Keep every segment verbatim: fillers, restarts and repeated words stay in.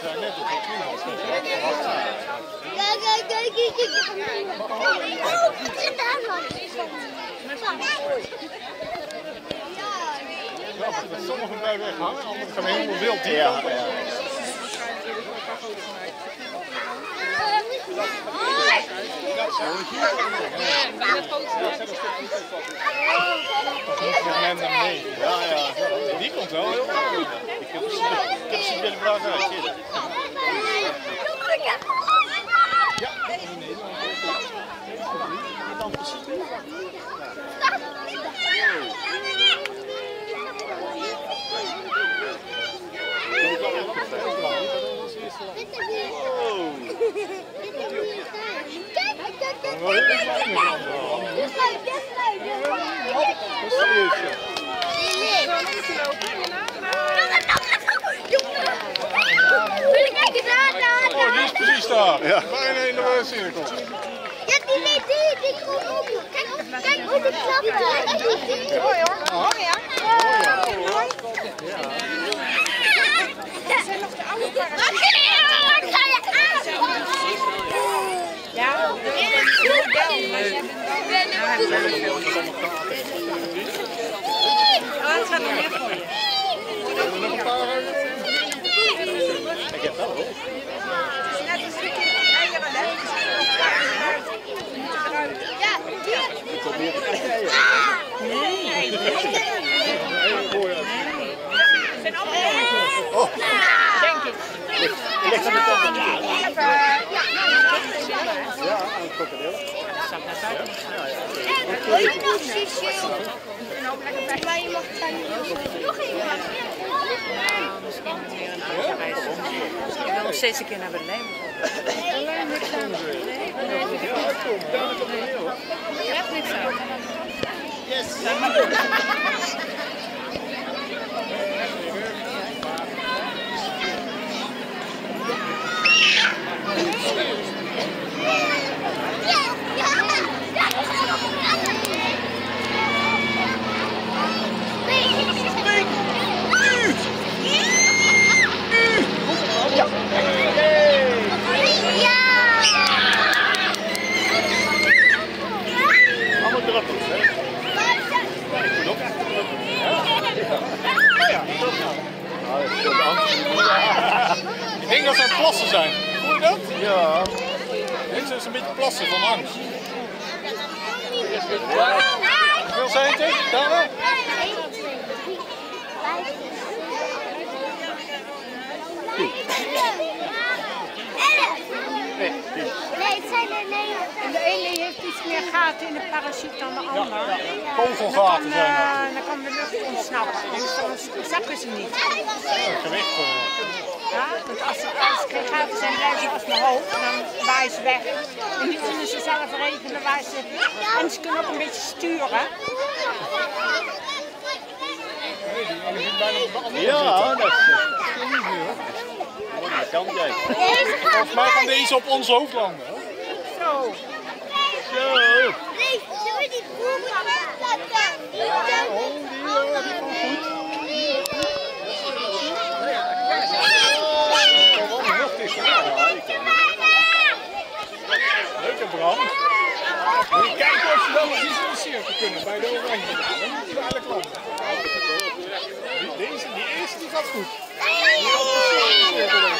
zijn net op het Kijk, kijk, kijk, kijk. Oh, wat zit daar dan? Ja, dat sommigen bij weg hangen, anderen gaan helemaal wild diep. Ja, ja. Ja, ja. Die komt wel heel mooi. Ik heb ze willen braaf uit. Ja, nee, dan precies. Oh, die is precies daar. Ja. Bijna in de cirkel. Ja, die weet die, die komt ook. Kijk, kijk hoe die klapt. Mooi hoor. Mooi ja. Mooi. Dat zijn nog de oude parasieten. Wat ga je aan? Ja, dat gaat nog meer voor je. Ik heb wel hoor. Ja, hier. Ik kom hier. Nee. Het zijn allemaal oh. Denk ik. Je legt hem met de ja, aan het krokodil. Wil je nog Sissel? Maar je mag het daar niet nog een misschien weer een andere reis. Ik wil nog steeds een keer naar Berlijn. Berlijn moet gaan. Nee, nee, nee. Echt niks uit. Yes. Ik denk dat ze aan het plassen zijn. Voel je dat? Ja. Dit is een beetje plassen van angst. Hoeveel zijn het er? Dana? Nee, nee, het zijn er nee. En de ene heeft iets meer gaten in de parachute dan de ander. Ja, ja. Kogelgaten zijn dat. En dan kan de lucht ontsnappen. Dus dan zakken ze niet. Ja, gewicht. Ja, want als ze, als ze geen gaten zijn, blijven ze als mijn hoofd. Dan waaien ze weg. En nu kunnen ze zelf regelen waar ze... En ze kunnen ook een beetje sturen. Ja, dat is dat kan jij. Volgens mij gaan deze op ons hoofd landen. Zo. Zo. Nee, zullen we die boeren wegzetten? Ja, oh, die heb ik gewoon goed. Leuke brand. Moet je kijken of je wel eens iets in de cirkel kunnen bij de oranje. Dan moet je eigenlijk landen. Deze, die eerste die gaat goed. Die gaat de cirkel weg.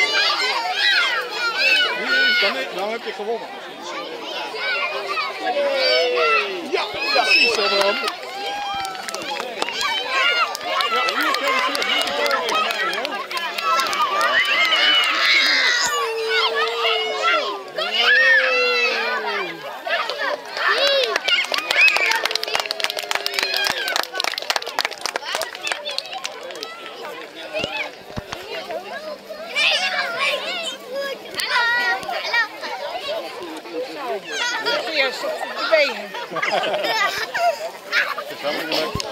Dan, dan heb je gewonnen. Ja, precies zo Bram. Ja, hier kan je het niet komen. Eerst op de benen. Gezellig.